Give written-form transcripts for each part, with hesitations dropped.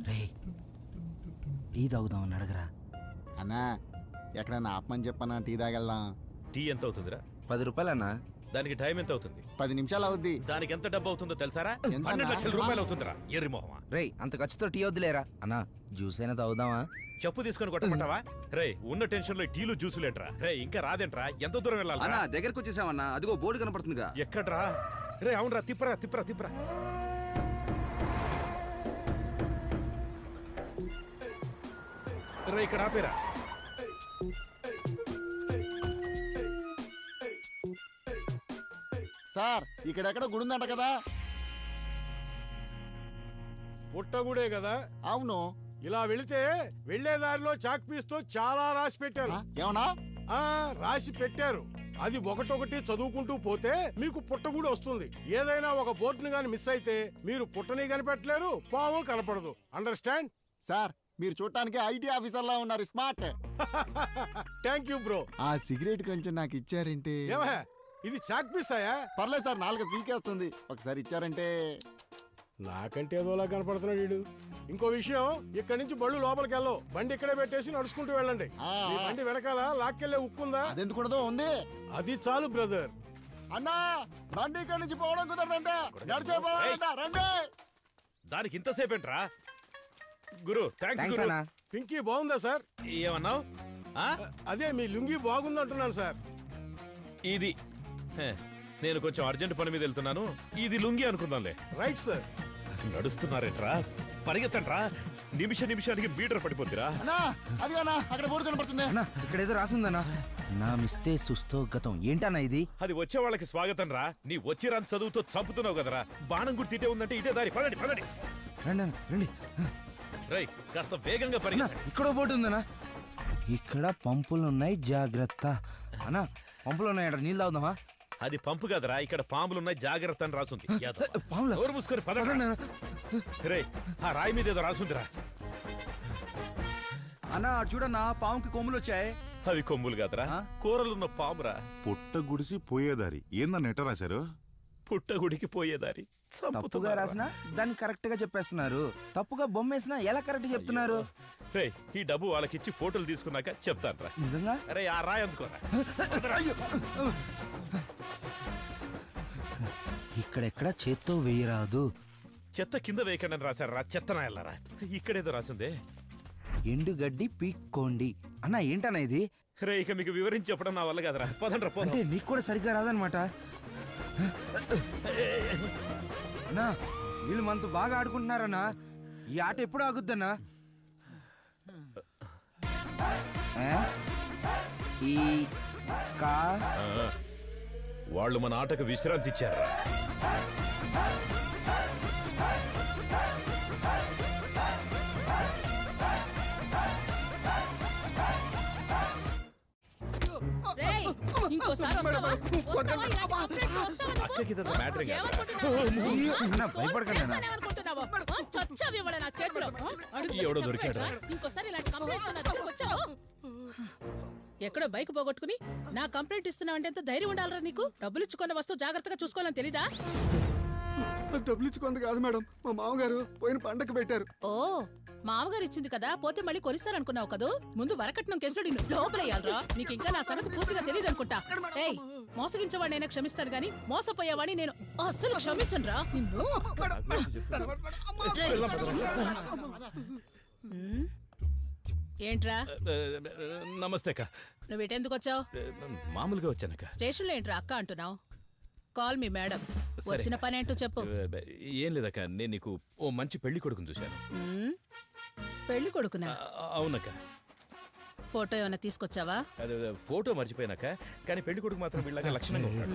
రే tea తాగుదామని అడగరా. అన్నా ఎక్కడన్నా ఆపమని చెప్పన్నా, టీ తాగెళ్దాం. టీ ఎంత అవుతుందిరా? 10 రూపాయలన్నా. దానికి టైం ఎంత అవుతుంది? 10 నిమిషాలు అవుద్ది. దానికి ఎంత డబ్బు అవుతుందో తెలుసారా? ఎంత? 12 లక్షల రూపాయలు అవుతుందిరా. ఎర్రి మొహమా. రే అంత ఖర్చుతో టీ వద్దులేరా అన్నా. జ్యూస్ అయినా తాగుదామా? చెప్పు తీసుకొని కొట్టమంటావా? రే ఉన్న టెన్షన్ లో టీలు జ్యూసులేంట్రా? రే ఇంకా రాదేంట్రా? ఎంత దూరం వెళ్ళాలి? అన్నా దగ్గరకు వచ్చేసామన్నా, అదిగో బోర్డు కనపడుతుందిగా. ఎక్కడ్రా? రే అవునరా, తిప్పరా తిప్పరా తిప్పరా. రే ఇక్కడ ఆపేరా. సార్ ఇక్కడెక్కడ గుడి ఉందంట కదా? పుట్టగుడే కదా? అవును. ఇలా వెళితే వెళ్లే దారిలో చాక్ పీస్ తో చాలా రాసి పెట్టారు. ఏమన్నా రాసి పెట్టారు. అది ఒకటొకటి చదువుకుంటూ పోతే మీకు పుట్టగుడి వస్తుంది. ఏదైనా ఒక బోర్డుని గాని మిస్ అయితే మీరు పుట్టని కనిపెట్టలేరు, పాము కనపడదు. అండర్స్టాండ్? సార్ మీరు చూడటానికి ఐటీ ఆఫీసర్ లా ఉన్నారు. స్మార్ట్. Thank you bro. ఆ సిగరెట్ కొంచెం నాకు ఇచ్చారంటే. ఇది చాక్ పీస్ అయ్యా? పర్లేదు సార్, 4 పీకేస్తుంది. ఒకసారి ఇచ్చారంటే. నాకంటే ఏదోలా కనపడుతున్నాడు వీడు. ఇంకో విషయం, ఇక్కడి నుంచి బళ్ళు లోపలికి వెళ్ళవు. బండి ఇక్కడే పెట్టేసి నడుచుకుంటూ వెళ్ళండి. ఈ బండి వెనకాల లాక్కెళ్లే ఉక్కుందా? అదెందుకుండదో ఉంది. అది చాలు బ్రదర్. అన్నా బండి ఇక్కడి నుంచి పోవడం కుదరదంట, నడిచే పోవాలంట. రండి. దానికి ఇంతసేపేంట్రా? గురు థ్యాంక్స్ గురు. పింకీ బాగుందా సార్? ఏమన్నావు? అదే మీ లుంగీ బాగుందంటున్నాను సార్. ఇది నేను కొంచెం అర్జెంట్ పని మీద వెళ్తున్నాను. ఇది లుంగి అనుకుందాంలే. Right sir. నడుస్తున్నారేట్రా? పరిగెత్తంట్రా. నిమిషానికి మీటర్ పడిపోద్దిరా. అక్కడ బోర్డు కనపడుతుంది. ఇక్కడ ఏదో రాసిందన్నా. నా మిస్తే సుస్తో గతం. ఏంటన్నా ఇది? అది వచ్చే వాళ్ళకి స్వాగతం రా. నీ వచ్చి రాని చదువుతో చంపుతున్నావు కదరా. బాణం గుర్తు ఇటే ఉందంటే ఇటే దారి. పదండి పదండి. రండి. రై కాస్త వేగంగా పరిగెత్తండి. ఇక్కడ బోర్డు ఉందన్నా. ఇక్కడ పంపులున్నాయి, జాగ్రత్త. అన్నా పంపులు ఉన్నాయి, నీళ్ళు తాగుదామా? అది పంపు కదరా, ఇక్కడ పాములున్నాయి, జాగ్రత్త అని రాసుంది. పాములు మూసుకొని పదండి. రే ఆ రాయి మీద ఏదో రాసుందిరా. అన్నా చూడన్నా, పాముకి కొమ్ములు వచ్చాయి. అవి కొమ్ములు కాదురా, కూరలున్న పామురా. పుట్ట గుడిసి పోయేదారి. ఏందన్న ఎట్ట రాశారు? పుట్టగుడికి పోయేదారి. తప్పుగా రాసినా దాన్ని కరెక్ట్ గా చెప్పేస్తున్నారు. తప్పుగా బొమ్మేసినా ఎలా కరెక్ట్ చెప్తున్నారు? రే ఈ డబ్బు వాళ్ళకిచ్చి ఫోటోలు తీసుకున్నాక చెప్తాను రా. నిజంగా? అరే ఆ రాయి అందుకోరా. ఇక్కడెక్కడ చేత్తో వేయరాదు. చెత్త కింద వేయకండి అని రాశారు రా. చెత్త నాయల్లారా. ఇక్కడేదో రాసిందే, ఎండుగడ్డి పీక్కోండి. అన్నా ఏంటన్నా ఇది? రే ఇక మీకు వివరించి చెప్పడం నా వల్ల కదరా. పదండ్రా పోదాం. అంటే నీకు కూడా సరిగ్గా రాదనమాట. అన్నా వీళ్ళు మనతో బాగా ఆడుకుంటున్నారన్నా. ఈ ఆట ఎప్పుడు ఆగుద్దన్నా? ఈ కా వాళ్ళు మన ఆటకు విశ్రాంతి ఇచ్చారా? ఎక్కడో బైక్ పోగొట్టుకుని నా కంప్లైంట్ ఇస్తున్నావంటే ఎంత ధైర్యం ఉండాలరా నీకు? డబ్బులు ఇచ్చుకున్న వస్తువు జాగ్రత్తగా చూసుకోవాలని తెలీదా? డబ్బులు ఇచ్చుకుంది కాదు మేడం, మా మామగారు పోయిన పండగ పెట్టారు. ఓ మామగారు ఇచ్చింది కదా, పోతే మళ్ళీ కొనిస్తారనుకున్నావు కదూ. ముందు వరకట్నం కేసులో నిన్ను లోపలయ్యాలరా. నీకు ఇంకా నా సంగతి పూర్తిగా తెలియదు అనుకుంటా. ఏయ్ మోసగించేవాడినైనా క్షమిస్తాను గాని మోసపోయేవాడిని నేను అస్సలు క్షమించను రా నిన్ను. ఏంట్రా? నమస్తే అక్క. నువ్వు ఇటెందుకు వచ్చావు? మామూలుగా వచ్చానక్క. స్టేషన్ లో ఏంట్రా అక్క అంటున్నావు? Call me madam. వచ్చిన పని ఏంటో చెప్పు. ఏం లేదక్క, నేను నీకు ఓ మంచి పెళ్లి కొడుకుని చూశాను. పెళ్లి కొడుకునా? అవునక్క. ఫోటో ఏమైనా తీసుకొచ్చావా? ఫోటో మర్చిపోయినాక, కానీ పెళ్లి కొడుకు మాత్రం వీళ్ళగా లక్షణంగా ఉంటాడు.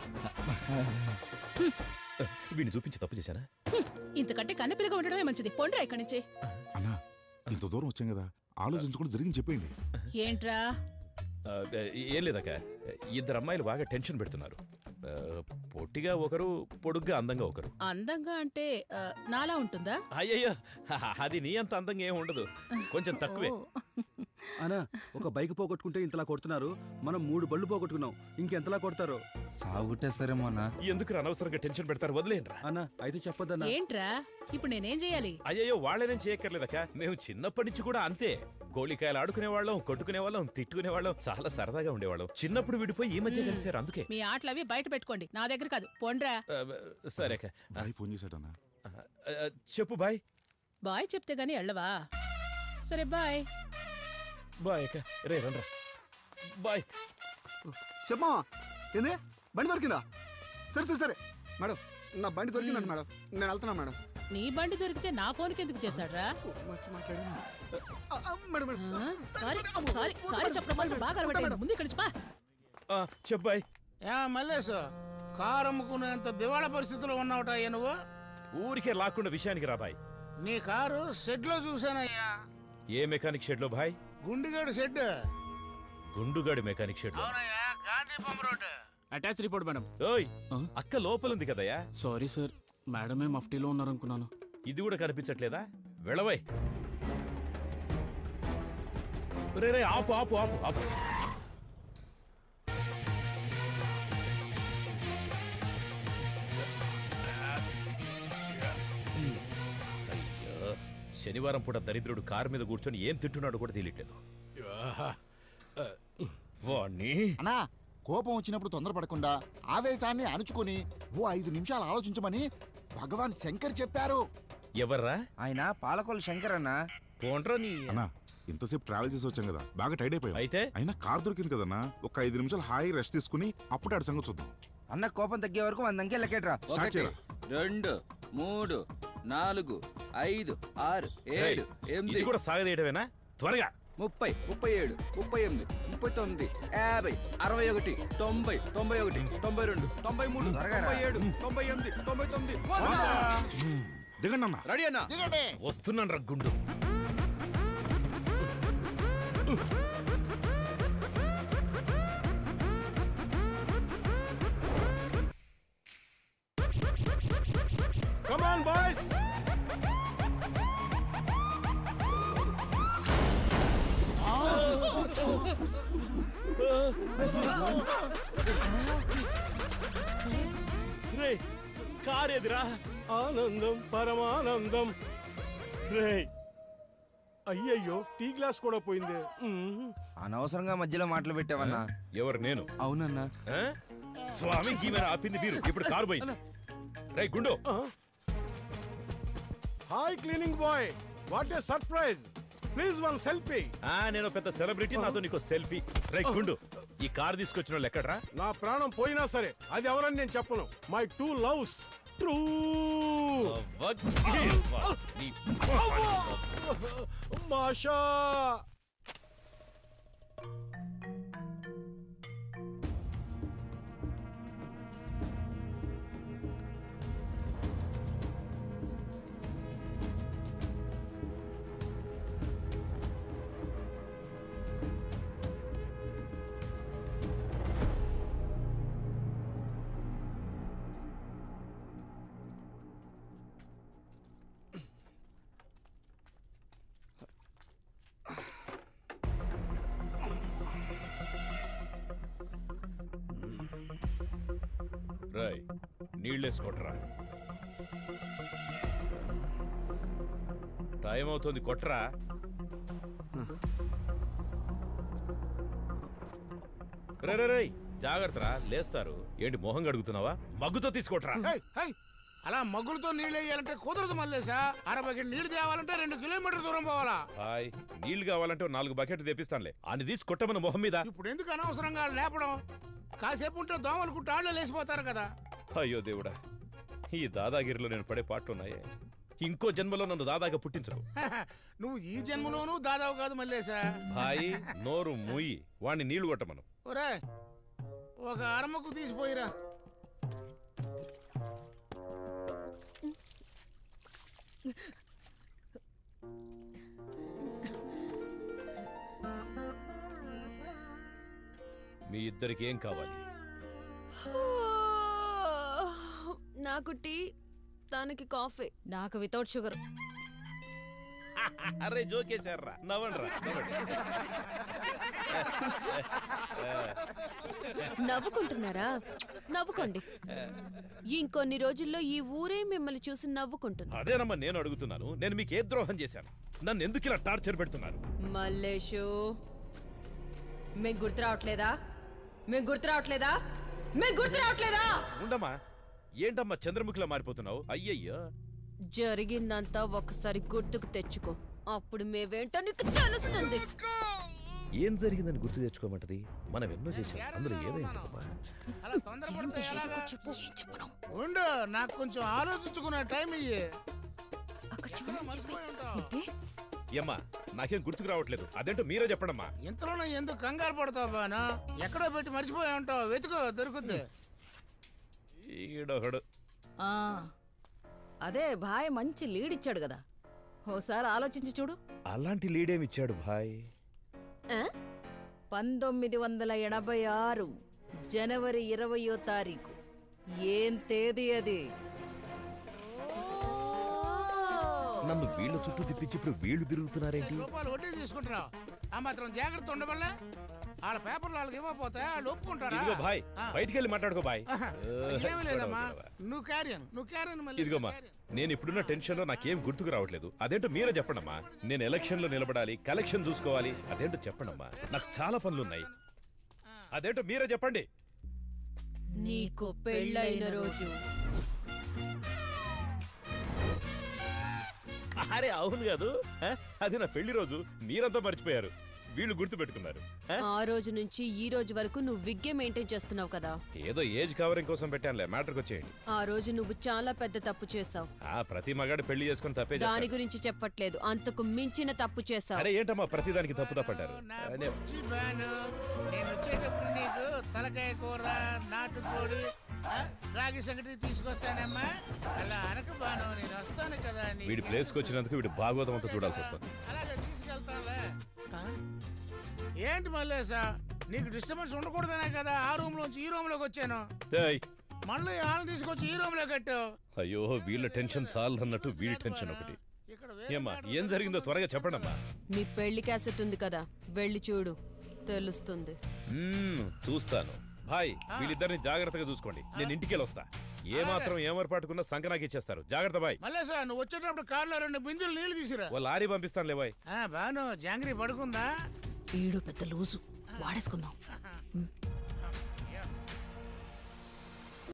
వీడిని చూపించి తప్పు చేశానా? ఇంతకంటే కన్నపిల్లగా ఉండడమే మంచిది. పొండ్రా ఇక్కడి నుంచి. అన్నా ఇంత దూరం వచ్చాం కదా, ఆలోచించుకుంటూ జరిగింది చెప్పండి. ఏంట్రా? ఏం లేదక్క, 2 అమ్మాయిలు బాగా టెన్షన్ పెడుతున్నారు. పొట్టిగా ఒకరు, పొడుగ్గా అందంగా ఒకరు. అందంగా అంటే నాలా ఉంటుందా? అయ్యయ్యో అది నీ అంత అందంగా ఏం ఉండదు, కొంచెం తక్కువే. అనా ఒక బైక్ పోగొట్టుకుంటే ఇంతలా కొడుతున్నారు, మనం 3 బళ్ళు పోగొట్టుకున్నాం, ఇంకెంతలా కొడతారు? సాగుట్టేస్తారేమో అన్న. ఎందుకు అనవసరంగా టెన్షన్ పెడతారు, వదిలేండ్రా. అన్నా అయితే చెప్పొద్దన్నా. ఏంట్రా ఇప్పుడు నేనేం చెయ్యాలి? అయ్యో వాళ్ళేనేం చేయక్కర్లేదక్క, మేము చిన్నప్పటి నుంచి కూడా అంతే. గోళికాయలు ఆడుకునే వాళ్ళం, కొట్టుకునే వాళ్ళం, తిట్టుకునే వాళ్ళం, చాలా సరదాగా ఉండేవాళ్ళం. చిన్నప్పుడు విడిపోయి ఈ మధ్య కలిసారు, అందుకే. మీ ఆటలవి బయట పెట్టుకోండి, నా దగ్గర కాదు. పోండ్రా. సరే అక్క. బాయ్ ఫోన్ చేశాడన్నా. చెప్పు బాయ్. బాయ్ చెప్తే గానీ వెళ్ళవా? సరే బాయ్. బాయ్ అక్క. రే రండ్రా. బాయ్. చెప్పమా, ఏంది బండి దొరికిందా? సరే సరే సరే మేడం, నా బండి దొరికిందండి మేడం, నేను వెళ్తున్నా మేడం. నీ బండి దొరికితే నా ఫోన్కి ఎందుకు చేశాడ్రా? మంచి మాట్లాడినా. Madam madam. Sorry sorry sorry చెప్పడం మాత్రం బాగా అలవాటైంది. ముందు ఇక్కడి నుంచి పా. చెప్పు బాయ్. మల్లేశు, కారు అమ్ముకునేంత దివాళా పరిస్థితిలో ఉన్నావుటయ్యా నువ్వు? ఊరికే లాక్కున్న విషయానికి రా బాయ్. నీ కారు షెడ్ లో చూసానయ్యా. ఏ మెకానిక్ షెడ్ లో బాయ్? గుండిగాడు షెడ్. గుండుగాడి మెకానిక్ షెడ్ లో. అవునయ్యా, గాంధీపం రోడ్. Attach report madam. ఓయ్ అక్క లోపలుంది కదయ్యా. సారీ సార్, మేడమే మఫ్టీలో ఉన్నారనుకున్నాను. ఇది కూడా కనిపించట్లేదా? వెళ్ళవై. రే రే ఆపు ఆపు ఆపు ఆపు. అయ్యో, శనివారం పూట దరిద్రుడు కారు మీద కూర్చొని ఏం తింటున్నాడు కూడా తెలియట్లేదు. వాణ్ణి అన్నా, కోపం వచ్చినప్పుడు తొందరపడకుండా ఆవేశాన్ని అణుచుకొని ఓ 5 నిమిషాలు ఆలోచించమని భగవాన్ శంకర్ చెప్పారు. ఎవర్రా ఆయన? పాలకొల్లు శంకర్ అన్న. పోండ్రా నీ. అన్నా ఇంతసేపు ట్రావెల్ చేసి వచ్చాం కదా, బాగా టైడ్ అయిపోయాం. అయితే అయినా కార్ దొరికింది కదన్నా, ఒక 5 నిమిషాలు హాయి రెస్ట్ తీసుకుని అప్పుడు ఆడి సంగతి చూద్దాం. అన్న కోపం తగ్గే వరకు 100 అంకె లెక్కేట్రా. స్టార్ట్ చేయరా. 2 3 4 5 6 7 ఇది 8 కూడా సాగదీయడమేనా? త్వరగా. 30 37 38 39 50 61 90 91 92 93 97 98 99 దిగండి అన్న. రెడీ అన్నా? దిగండి. వస్తున్నాను రగ్గుండు. Come on, boys! రే కారేదిరా. ఆనందం పరమానందం. రే అయ్యయ్యో, టీ గ్లాస్ కూడా పోయింది. అనవసరంగా మధ్యలో మాటలు పెట్టావన్నా. ఎవరు? నేను. అవునన్నా. ఆ? స్వామి ఈమె ఆపింది మీరు. ఇప్పుడు కారు పోయింది. రే గుండు. Hi cleaning boy, what a surprise. Please one selfie. నేను పెద్ద సెలబ్రిటీ, నాతో నీకు సెల్ఫీ. రే గుండు, ఈ కారు తీసుకొచ్చిన వాళ్ళు ఎక్కడ్రా? నా ప్రాణం పోయినా సరే అది ఎవరని నేను చెప్పను. My 2 loves true. మాషా. రాయ్ నీళ్ళేసుకోట్రా. టైం అవుతుంది, కొట్రా. రే రే రే జాగ్రత్తరా, లేస్తారు. ఏంటి మొహం గడుగుతున్నావా? మగ్గుతో తీసుకోట్రా. అలా మగ్గులతో నీళ్ళు వేయాలంటే కుదరదు మల్లేశా. 60 బకెట్ నీళ్లు తేవాలంటే 2 కిలోమీటర్ దూరం పోవాలా? హాయ్, నీళ్లు కావాలంటే 4 బకెట్లు తెప్పిస్తానులే. అని తీసి కొట్టమని మొహం మీద. ఇప్పుడు ఎందుకు అనవసరంగా లేపడం? కాసేపు ఉంటే దోమలు కుట్టి ఆళ్ళు లేసిపోతారు కదా. అయ్యో దేవుడా, ఈ దాదాగిరిలో నేను పడే పాటలున్నాయే. ఇంకో జన్మలో నన్ను దాదాగా పుట్టించకు. నువ్వు ఈ జన్మలోనూ దాదావు కాదు మల్లేశా. హాయ్ నోరు మూయి, వాణ్ణి నీళ్లు కొట్టమను. ఒరే, ఒక అరమకు తీసిపోయిరా. మీ ఇద్దరికి ఏం కావాలి? నాకు టీ, తనకి కాఫీ, నాకు వితౌట్ షుగర్. అరే జోకేశారా నవ్వండ్రా నవ్వుకుంటున్నారా? నవ్వుకోండి. ఇంకొన్ని రోజుల్లో ఈ ఊరే మిమ్మల్ని చూసి నవ్వుకుంటుంది. అదేనమ్మా నేను అడుగుతున్నాను. నేను మీకు ఏ ద్రోహం చేశాను? నన్ను ఎందుకు ఇలా టార్చర్ పెడుతున్నారు? మల్లేషు, మీకు గుర్తు రావట్లేదా? మీకు గుర్తు రావట్లేదా? మీకు గుర్తు రావట్లేదా? ఉండమ్మా, ఏంటమ్మా చంద్రముఖిలా మారిపోతున్నావు? అయ్యయ్యో, జరిగిందంతా ఒకసారి గుర్తుకు తెచ్చుకో, అప్పుడు మేవేంటో నీకు తెలుస్తుంది. ఏం జరిగిందని గుర్తు తెచ్చుకోమంటది? మనం ఎన్నో చేసాం, అందులో ఏదైందమ్మా? అలా తొందరపడితే ఎలాగా? ఉండు, నాకు కొంచెం ఆలోచించుకునే టైం ఇయ్యి. మర్చిపోయి ఉంటావు. ఏమ్మా నాకేం గుర్తుకు రావట్లేదు. అదేంటో మీరే చెప్పండమ్మా. ఇంతలోనే ఎందుకు కంగారు పడతావు బాను? ఎక్కడో పెట్టి మర్చిపోయి ఉంటావు, వెతుకో దొరుకుద్ది. ఈడొకడు. అదే భాయ్ మంచి లీడ్ ఇచ్చాడు కదా, ఓసారి ఆలోచించి చూడు. అలాంటి లీడేమిచ్చాడు భాయ్? 1986 జనవరి 20వ తారీఖు. ఏం తేదీ అది? నన్ను వీళ్ళ చుట్టూ తిప్పించి ఇప్పుడు వీళ్ళు తిరుగుతున్నారేంటి? రూపాయలు వడ్డీ తీసుకుంటున్నావు, ఆ మాత్రం జాగ్రత్త ఉండవల్లే. వాళ్ళ పేపర్లు వాళ్ళకి ఇవ్వకపోతే వాళ్ళు ఒప్పుకుంటారా? ఇదిగో భాయ్, బయటికి వెళ్ళి మాట్లాడుకో భాయ్. ఏమీ లేదమ్మా, నువ్వు క్యారియన్ మళ్ళీ. ఇదిగోమ్మా, నేను ఇప్పుడున్న టెన్షన్ లో నాకేం గుర్తుకు రావట్లేదు. అదేంటో మీరే చెప్పండమ్మా. నేను ఎలక్షన్ లో నిలబడాలి, కలెక్షన్ చూసుకోవాలి. అదేంటో చెప్పండమ్మా, నాకు చాలా పనులున్నాయి. అదేంటో మీరే చెప్పండి. నీకు పెళ్ళైన రోజు. అరే అవును కాదు, అది నా పెళ్లి రోజు. మీరంతా మర్చిపోయారు, వీళ్ళు గుర్తు పెట్టుకున్నారు. ఆ రోజు నుంచి ఈ రోజు వరకు నువ్వు విగ్గే మెయింటైన్ చేస్తున్నావు కదా. ఏదో ఏజ్ కవరింగ్ కోసం పెట్టానులే, మ్యాటర్కి వచ్చేయండి. ఆ రోజు నువ్వు చాలా పెద్ద తప్పు చేసావు. ప్రతి మగాడు పెళ్లి చేసుకుని తప్పే చేస్తాడు. దాని గురించి చెప్పట్లేదు, అంతకు మించిన తప్పు చేసావు. అరే ఏంటమ్మా ప్రతి దానికి తప్పు తప్పంటారు? నేను వచ్చేటప్పుడు నీకు తలకాయ కూర, నాటుకోడి, రాగి సంగటి తీసుకొస్తానమ్మా. అలా అనక బాను, నేను వస్తాను కదా. వీడి ప్లేస్కి వచ్చినందుకు వీడు భాగవతం అంతా చూడాల్సి వస్తుంది. అలాగే తీసుకెళ్తానులే. ఏంటి మల్లేసా, నీకు డిస్టర్బెన్స్ ఉండకూడదనే కదా ఆ రూమ్ లోంచి ఈ రూమ్ లోకి వచ్చాను. మళ్ళీ ఆళ్ళు తీసుకొచ్చి ఈ రూమ్ లో కట్టావు. అయ్యో వీళ్ళ టెన్షన్ చాలదన్నట్టు వీడి టెన్షన్ ఒకటి. ఏమ్మా ఏం జరిగిందో త్వరగా చెప్పండమ్మా. మీ పెళ్లి క్యాసెట్ ఉంది కదా, వెళ్ళి చూడు, తెలుస్తుంది. చూస్తాను భాయ్. వీళ్ళిద్దరిని జాగ్రత్తగా చూసుకోండి. నేను ఇంటికి వస్తా. ఏ మాత్రం ఏమరపాటుకున్నా సంఖ నాకు ఇచ్చేస్తారు. జాగ్రత్త బాయ్. మల్లేసా, నువ్వు వచ్చేటప్పుడు కారులో 2 బిందులు నీళ్లు తీసిరా. ఓ లారీ పంపిస్తానులే బాయ్. బాను, జాంగ్రీ పడుకుందా? ఈడు పెద్ద లూజు, వాడేసుకుందాం.